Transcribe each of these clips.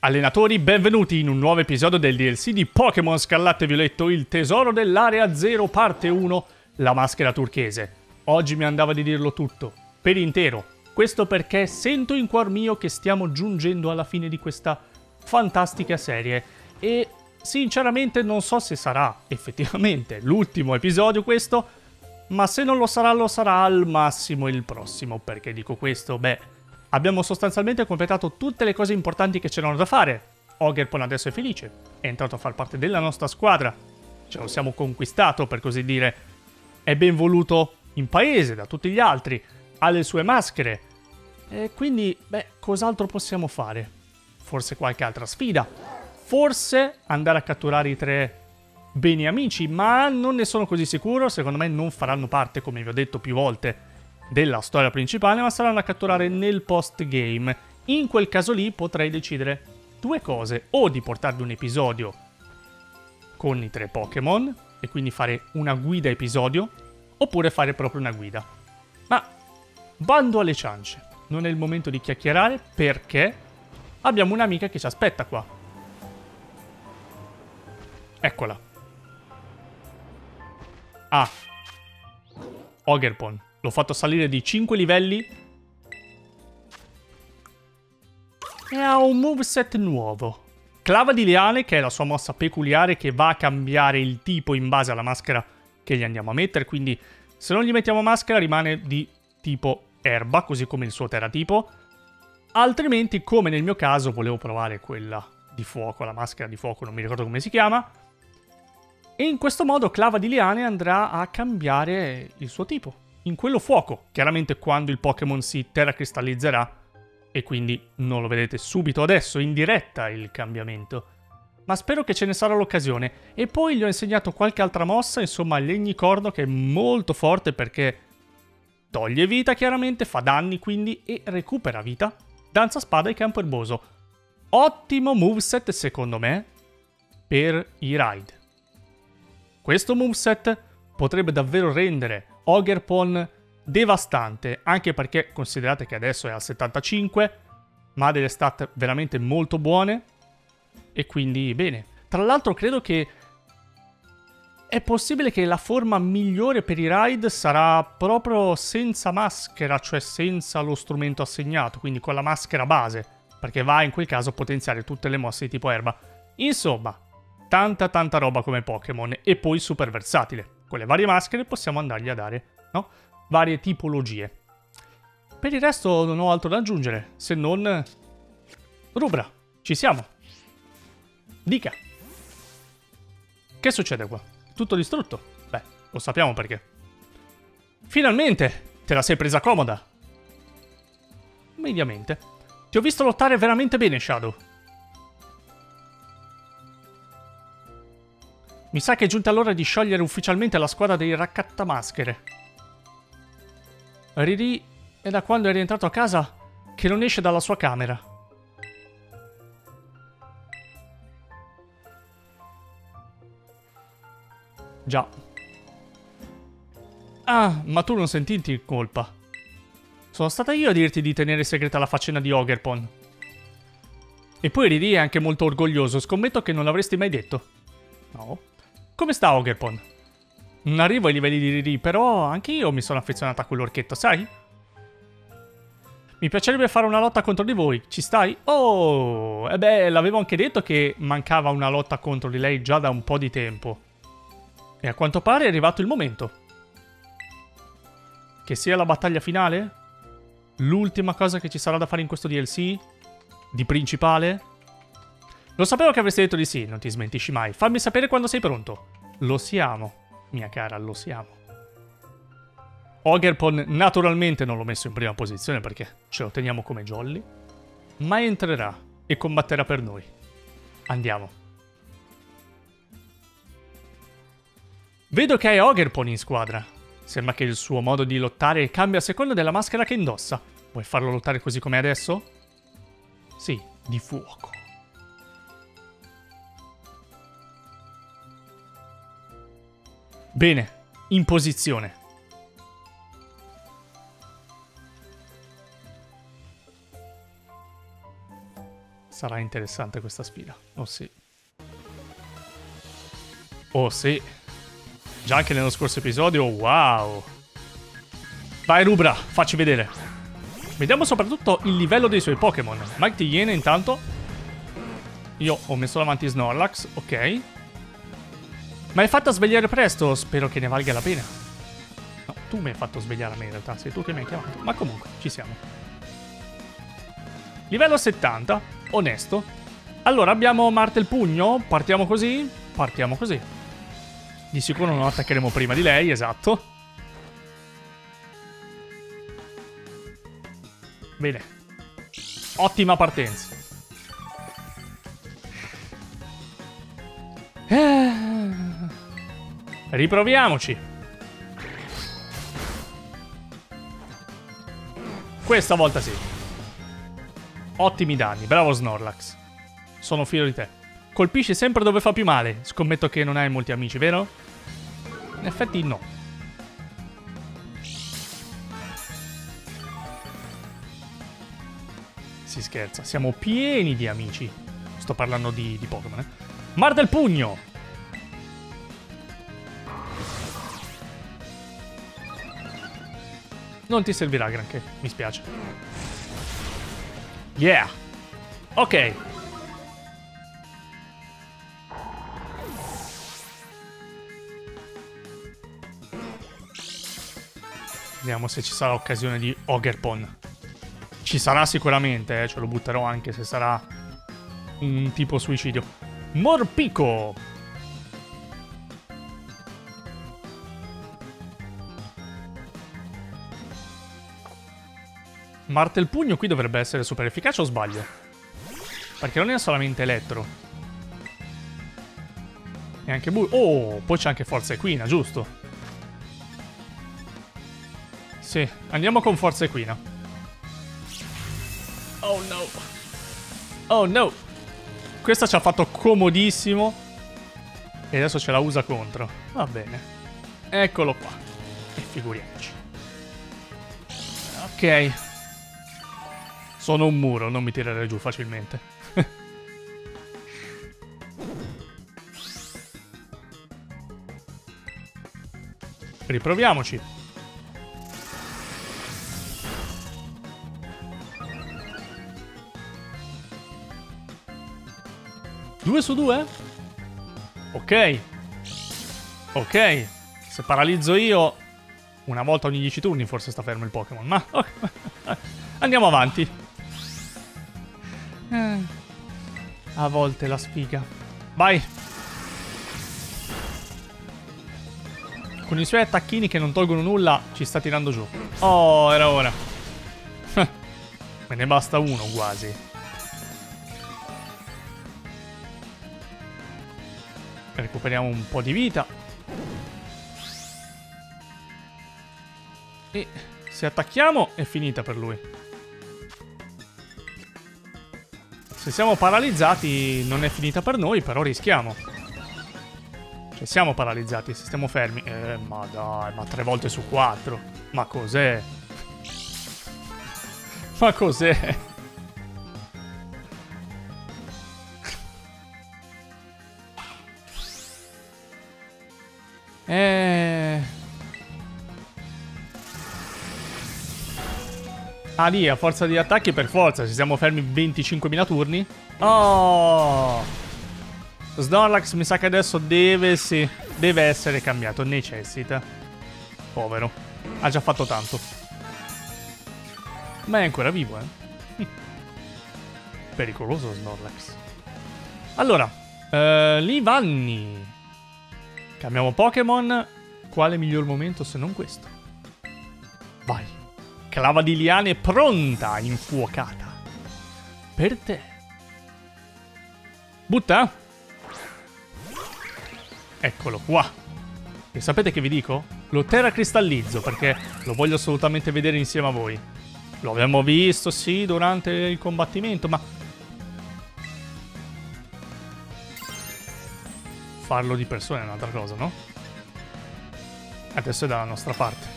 Allenatori, benvenuti in un nuovo episodio del DLC di Pokémon Scarlatto e Violetto, il tesoro dell'Area 0 parte 1, la maschera turchese. Oggi mi andava di dirlo tutto, per intero. Questo perché sento in cuor mio che stiamo giungendo alla fine di questa fantastica serie e sinceramente non so se sarà effettivamente l'ultimo episodio questo, ma se non lo sarà al massimo il prossimo. Perché dico questo? Beh, abbiamo sostanzialmente completato tutte le cose importanti che c'erano da fare. Ogerpon adesso è felice, è entrato a far parte della nostra squadra, ce lo siamo conquistato per così dire, è ben voluto in paese da tutti gli altri, ha le sue maschere. E quindi, beh, cos'altro possiamo fare? Forse qualche altra sfida? Forse andare a catturare i 3 beni amici, ma non ne sono così sicuro, secondo me non faranno parte, come vi ho detto più volte, della storia principale, ma saranno a catturare nel post-game. In quel caso lì potrei decidere due cose: o di portarvi un episodio con i 3 Pokémon, e quindi fare una guida episodio, oppure fare proprio una guida. Ma bando alle ciance, non è il momento di chiacchierare perché abbiamo un'amica che ci aspetta qua. Eccola. Ah, Ogerpon. L'ho fatto salire di 5 livelli e ha un moveset nuovo. Clava di Liane, che è la sua mossa peculiare che va a cambiare il tipo in base alla maschera che gli andiamo a mettere. Quindi se non gli mettiamo maschera rimane di tipo erba, così come il suo terratipo. Altrimenti, come nel mio caso, volevo provare quella di fuoco, la maschera di fuoco, non mi ricordo come si chiama. E in questo modo Clava di Liane andrà a cambiare il suo tipo in quello fuoco, chiaramente quando il Pokémon si terracristallizzerà, e quindi non lo vedete subito adesso, in diretta, il cambiamento. Ma spero che ce ne sarà l'occasione. E poi gli ho insegnato qualche altra mossa, insomma Legnicorno, che è molto forte perché toglie vita chiaramente, fa danni quindi, e recupera vita. Danza spada e campo erboso. Ottimo moveset secondo me per i raid. Questo moveset potrebbe davvero rendere Ogerpon devastante, anche perché considerate che adesso è al 75, ma ha delle stat veramente molto buone, e quindi bene. Tra l'altro credo che è possibile che la forma migliore per i raid sarà proprio senza maschera, cioè senza lo strumento assegnato, quindi con la maschera base, perché va in quel caso a potenziare tutte le mosse di tipo erba. Insomma, tanta roba come Pokémon, e poi super versatile. Con le varie maschere possiamo andargli a dare, no? Varie tipologie. Per il resto non ho altro da aggiungere, se non... Rubra, ci siamo. Dica. Che succede qua? Tutto distrutto? Beh, lo sappiamo perché. Finalmente! Te la sei presa comoda. Mediamente. Ti ho visto lottare veramente bene, Shadow. Mi sa che è giunta l'ora di sciogliere ufficialmente la squadra dei raccattamaschere. Riri è da quando è rientrato a casa che non esce dalla sua camera. Già. Ah, ma tu non sentirti in colpa. Sono stata io a dirti di tenere segreta la faccenda di Ogerpon. E poi Riri è anche molto orgoglioso, scommetto che non l'avresti mai detto. No. Come sta Ogerpon? Non arrivo ai livelli di Riri, però anche io mi sono affezionata a quell'orchetto, sai? Mi piacerebbe fare una lotta contro di voi, ci stai? Oh, e beh, l'avevo anche detto che mancava una lotta contro di lei già da un po' di tempo. E a quanto pare è arrivato il momento. Che sia la battaglia finale? L'ultima cosa che ci sarà da fare in questo DLC? Di principale? Lo sapevo che avresti detto di sì, non ti smentisci mai. Fammi sapere quando sei pronto. Lo siamo, mia cara, lo siamo. Ogerpon naturalmente non l'ho messo in prima posizione perché ce lo teniamo come jolly, ma entrerà e combatterà per noi. Andiamo. Vedo che hai Ogerpon in squadra. Sembra che il suo modo di lottare cambia a seconda della maschera che indossa. Vuoi farlo lottare così come adesso? Sì, di fuoco. Bene, in posizione. Sarà interessante questa sfida. Oh sì. Oh sì. Già anche nello scorso episodio, wow. Vai Rubra, facci vedere. Vediamo soprattutto il livello dei suoi Pokémon. Mighty Iene intanto. Io ho messo davanti Snorlax, ok. Ma hai fatto svegliare presto, spero che ne valga la pena. No, tu mi hai fatto svegliare a me in realtà, sei tu che mi hai chiamato. Ma comunque, ci siamo. Livello 70, onesto. Allora, abbiamo Martelpugno, partiamo così? Partiamo così. Di sicuro non attaccheremo prima di lei, esatto. Bene. Ottima partenza. Riproviamoci. Questa volta sì. Ottimi danni, bravo Snorlax. Sono fiero di te. Colpisci sempre dove fa più male. Scommetto che non hai molti amici, vero? In effetti no. Si scherza, siamo pieni di amici. Sto parlando di Pokémon, eh. Martelpugno! Non ti servirà granché, mi spiace. Yeah! Ok. Vediamo se ci sarà occasione di Ogerpon. Ci sarà sicuramente, ce lo butterò anche se sarà un tipo suicidio. Morpico! Martelpugno qui dovrebbe essere super efficace o sbaglio? Perché non è solamente elettro. E anche oh, poi c'è anche Forza Equina, giusto? Sì, andiamo con Forza Equina. Oh no. Oh no. Questa ci ha fatto comodissimo. E adesso ce la usa contro. Va bene. Eccolo qua. E figuriamoci. Ok. Sono un muro, non mi tirare giù facilmente. Riproviamoci. Due su due? Ok. Ok. Se paralizzo io, una volta ogni 10 turni forse sta fermo il Pokémon. Ma andiamo avanti. A volte la sfiga. Vai. Con i suoi attacchini che non tolgono nulla ci sta tirando giù. Oh, era ora. Me ne basta uno quasi. Recuperiamo un po' di vita. E se attacchiamo è finita per lui. Se siamo paralizzati non è finita per noi, però rischiamo. Cioè siamo paralizzati, se stiamo fermi. Ma dai, ma 3 volte su 4. Ma cos'è? Ma cos'è? Ah, lì, a forza di attacchi per forza. Se siamo fermi 25.000 turni. Oh! Snorlax mi sa che adesso deve essere cambiato. Necessita. Povero. Ha già fatto tanto. Ma è ancora vivo, eh. Pericoloso Snorlax. Allora, Livanni. Cambiamo Pokémon. Quale miglior momento se non questo? Vai. Clava di liane pronta, infuocata. Per te. Butta. Eccolo qua. E sapete che vi dico? Lo terracristallizzo perché lo voglio assolutamente vedere insieme a voi. Lo abbiamo visto, sì, durante il combattimento, ma... farlo di persona è un'altra cosa, no? Adesso è dalla nostra parte.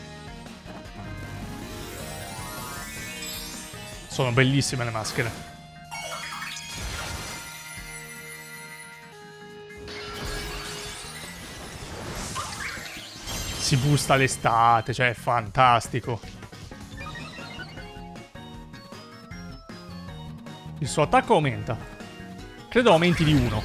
Sono bellissime le maschere. si boosta l'estate, cioè è fantastico. Il suo attacco aumenta. Credo aumenti di 1.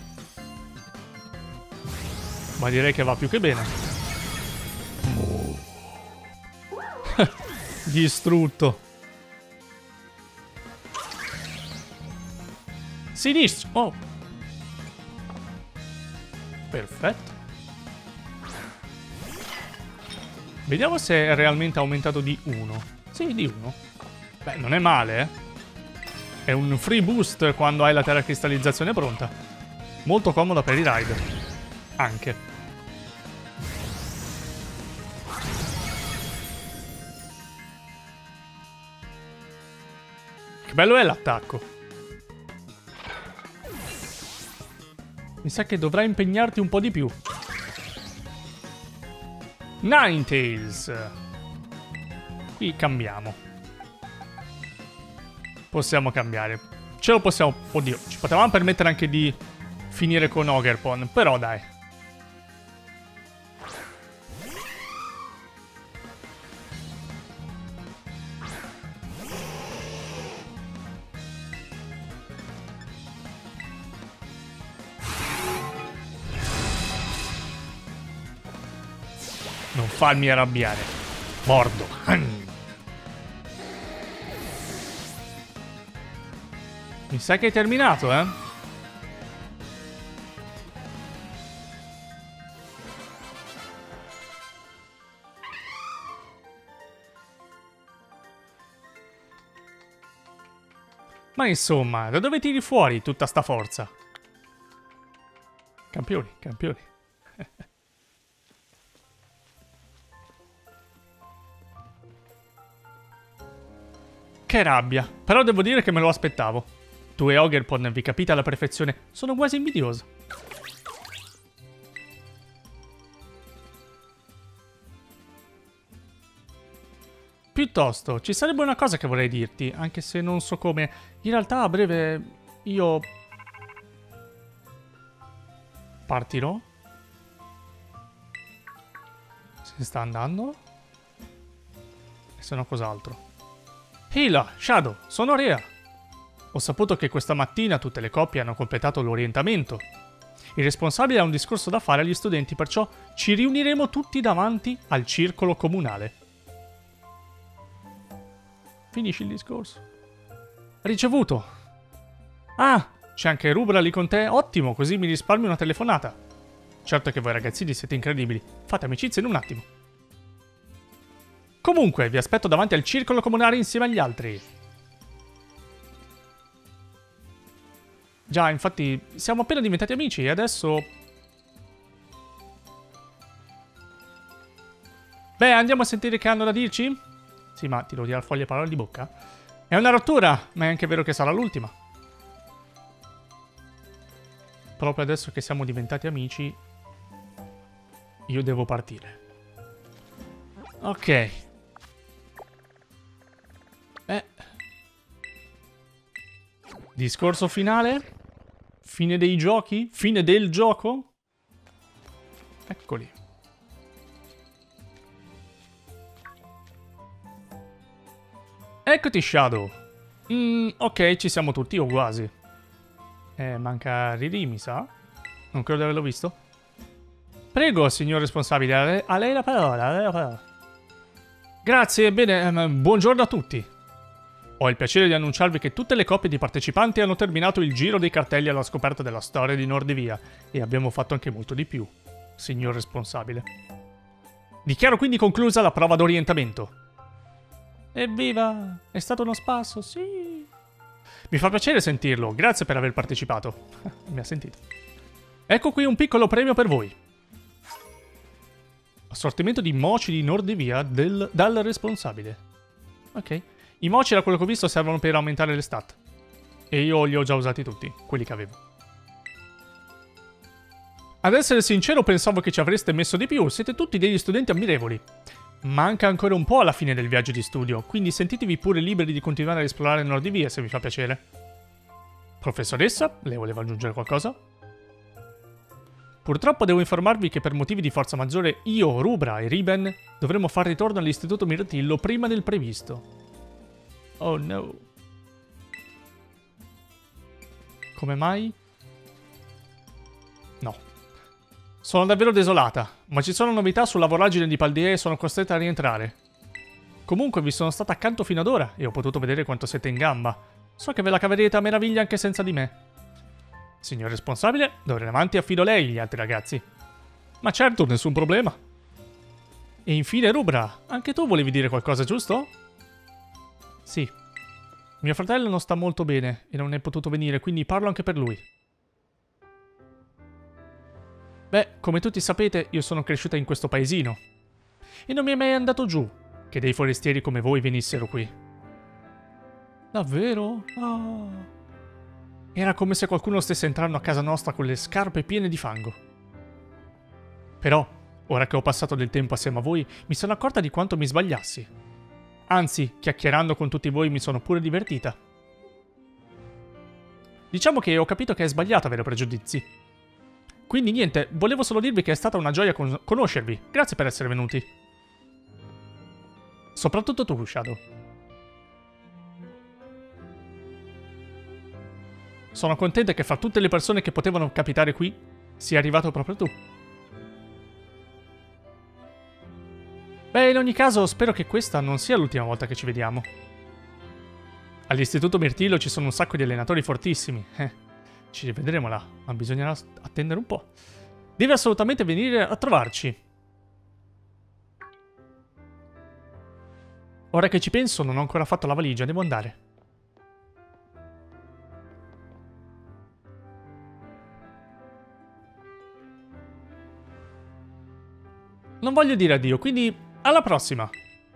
Ma direi che va più che bene. Distrutto. Sinistro. Oh. Perfetto. Vediamo se è realmente aumentato di 1. Sì, di 1. Beh, non è male, eh. È un free boost quando hai la teracristallizzazione pronta. Molto comoda per i rider. Anche. Che bello è l'attacco. Mi sa che dovrai impegnarti un po' di più. Ninetales. Qui cambiamo. Possiamo cambiare. Ce lo possiamo... Oddio, ci potevamo permettere anche di finire con Ogerpon, però dai. Non farmi arrabbiare. Mordo. Mi sa che hai terminato, eh? Ma insomma, da dove tiri fuori tutta sta forza? Campioni, campioni. Che rabbia. Però devo dire che me lo aspettavo. Tu e Ogerpon vi capite alla perfezione. Sono quasi invidioso. Piuttosto, ci sarebbe una cosa che vorrei dirti, anche se non so come. In realtà a breve io... partirò? Se sta andando? E se no cos'altro? Hila, Shadow, sono Rea. Ho saputo che questa mattina tutte le coppie hanno completato l'orientamento. Il responsabile ha un discorso da fare agli studenti, perciò ci riuniremo tutti davanti al circolo comunale. Finisci il discorso. Ricevuto. Ah, c'è anche Rubra lì con te? Ottimo, così mi risparmio una telefonata. Certo che voi ragazzini siete incredibili. Fate amicizia in un attimo. Comunque, vi aspetto davanti al circolo comunale insieme agli altri. Già, infatti, siamo appena diventati amici e adesso... Beh, andiamo a sentire che hanno da dirci? Sì, ma ti devo dire foglie parole di bocca. È una rottura, ma è anche vero che sarà l'ultima. Proprio adesso che siamo diventati amici, io devo partire. Ok. Discorso finale? Fine dei giochi? Fine del gioco? Eccoli. Eccoti, Shadow. Ok, ci siamo tutti, o quasi. Manca Riri, mi sa. Non credo di averlo visto. Prego, signor responsabile, a lei la parola, a lei la parola. Grazie, bene, buongiorno a tutti. Ho il piacere di annunciarvi che tutte le coppie di partecipanti hanno terminato il giro dei cartelli alla scoperta della storia di Nordivia e abbiamo fatto anche molto di più, signor responsabile. Dichiaro quindi conclusa la prova d'orientamento. Evviva! È stato uno spasso, sì! Mi fa piacere sentirlo, grazie per aver partecipato. Mi ha sentito. Ecco qui un piccolo premio per voi. Assortimento di moci di Nordivia dal responsabile. Ok. I moci, da quello che ho visto, servono per aumentare le stat. E io li ho già usati tutti, quelli che avevo. Ad essere sincero, pensavo che ci avreste messo di più. Siete tutti degli studenti ammirevoli. Manca ancora un po' alla fine del viaggio di studio, quindi sentitevi pure liberi di continuare ad esplorare Nordivia se vi fa piacere. Professoressa, lei voleva aggiungere qualcosa? Purtroppo devo informarvi che per motivi di forza maggiore io, Rubra e Riben dovremo far ritorno all'Istituto Mirtillo prima del previsto. Oh no. Come mai? No. Sono davvero desolata, ma ci sono novità sulla voragine di Paldea e sono costretta a rientrare. Comunque vi sono stata accanto fino ad ora e ho potuto vedere quanto siete in gamba. So che ve la caverete a meraviglia anche senza di me. Signor responsabile, d'ora in avanti affido lei gli altri ragazzi. Ma certo, nessun problema. E infine Rubra, anche tu volevi dire qualcosa, giusto? Sì. Mio fratello non sta molto bene e non è potuto venire, quindi parlo anche per lui. Beh, come tutti sapete, io sono cresciuta in questo paesino. E non mi è mai andato giù che dei forestieri come voi venissero qui. Davvero? Ah. Era come se qualcuno stesse entrando a casa nostra con le scarpe piene di fango. Però, ora che ho passato del tempo assieme a voi, mi sono accorta di quanto mi sbagliassi. Anzi, chiacchierando con tutti voi mi sono pure divertita. Diciamo che ho capito che è sbagliato avere pregiudizi. Quindi niente, volevo solo dirvi che è stata una gioia conoscervi. Grazie per essere venuti. Soprattutto tu, Shadow. Sono contenta che fra tutte le persone che potevano capitare qui, sia arrivato proprio tu. Beh, in ogni caso, spero che questa non sia l'ultima volta che ci vediamo. All'Istituto Mirtillo ci sono un sacco di allenatori fortissimi. Ci rivedremo là, ma bisognerà attendere un po'. Devi assolutamente venire a trovarci. Ora che ci penso, non ho ancora fatto la valigia, devo andare. Non voglio dire addio, quindi alla prossima!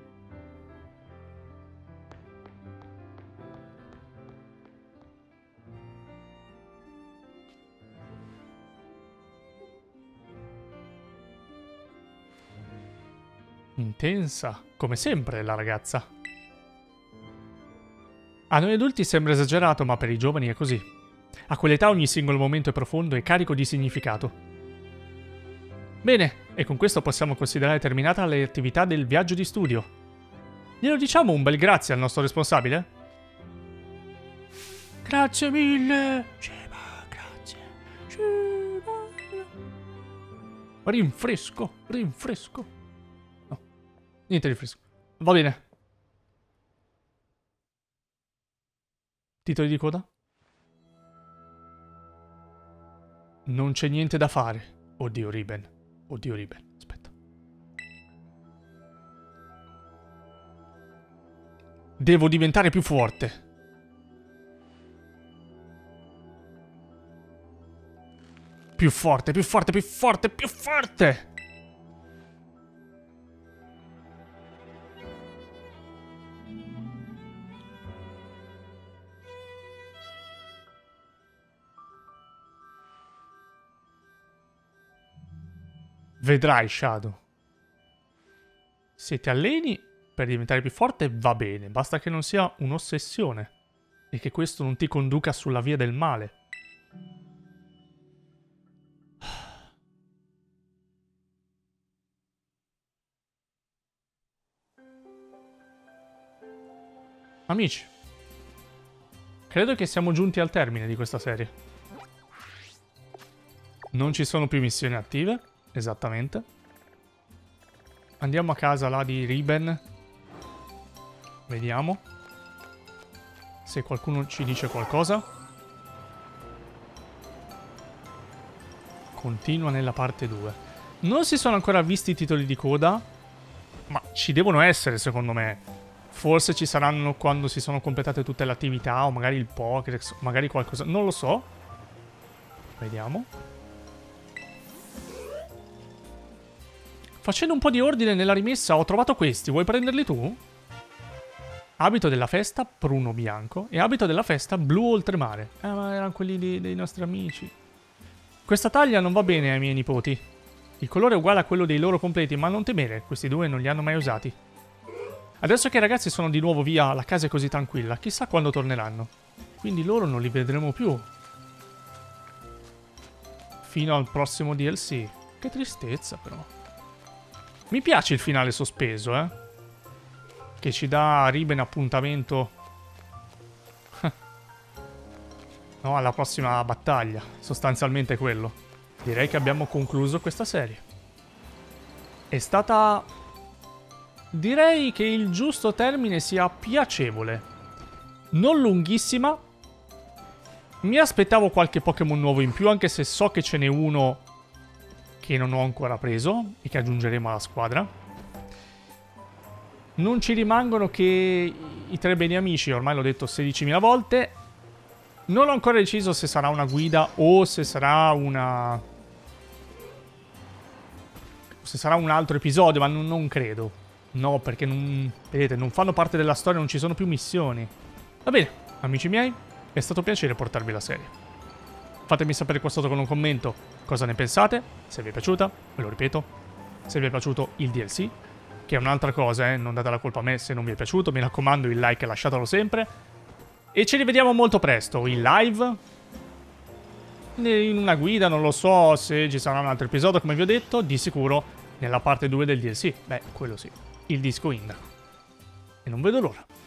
Intensa, come sempre, la ragazza. A noi adulti sembra esagerato, ma per i giovani è così. A quell'età ogni singolo momento è profondo e carico di significato. Bene, e con questo possiamo considerare terminata l'attività del viaggio di studio. Glielo diciamo un bel grazie al nostro responsabile? Grazie mille! Shiba, grazie. Shiba. Rinfresco, rinfresco. No, niente rinfresco. Va bene. Titoli di coda? Non c'è niente da fare. Oddio, Riben. Oddio, Riben. Aspetta. Devo diventare più forte. Più forte, più forte, più forte, più forte! Vedrai, Shadow. Se ti alleni per diventare più forte va bene, basta che non sia un'ossessione e che questo non ti conduca sulla via del male. Amici, credo che siamo giunti al termine di questa serie. Non ci sono più missioni attive. Esattamente. Andiamo a casa là di Riben. Vediamo se qualcuno ci dice qualcosa. Continua nella parte 2. Non si sono ancora visti i titoli di coda, ma ci devono essere secondo me. Forse ci saranno quando si sono completate tutte le attività, o magari il Pokédex, o magari qualcosa. Non lo so. Vediamo. Facendo un po' di ordine nella rimessa ho trovato questi, vuoi prenderli tu? Abito della festa, pruno bianco, e abito della festa, blu oltremare. Ma erano quelli dei nostri amici. Questa taglia non va bene ai miei nipoti. Il colore è uguale a quello dei loro completi, ma non temere, questi due non li hanno mai usati. Adesso che i ragazzi sono di nuovo via, la casa è così tranquilla, chissà quando torneranno. Quindi loro non li vedremo più. fino al prossimo DLC. Che tristezza, però. Mi piace il finale sospeso, che ci dà a Riben appuntamento no, alla prossima battaglia. Sostanzialmente quello. Direi che abbiamo concluso questa serie. È stata... direi che il giusto termine sia piacevole. Non lunghissima. Mi aspettavo qualche Pokémon nuovo in più, anche se so che ce n'è uno che non ho ancora preso e che aggiungeremo alla squadra. Non ci rimangono che i 3 beni amici, ormai l'ho detto 16.000 volte. Non ho ancora deciso se sarà una guida o se sarà una... se sarà un altro episodio, ma non credo. No, perché non... vedete, non fanno parte della storia, non ci sono più missioni. Va bene, amici miei, è stato un piacere portarvi la serie. Fatemi sapere qua sotto con un commento cosa ne pensate, se vi è piaciuta, ve lo ripeto, se vi è piaciuto il DLC, che è un'altra cosa, non date la colpa a me se non vi è piaciuto, mi raccomando il like lasciatelo sempre. E ci rivediamo molto presto, in live, in una guida, non lo so se ci sarà un altro episodio, come vi ho detto, di sicuro nella parte 2 del DLC. Beh, quello sì, il disco Indaco. E non vedo l'ora.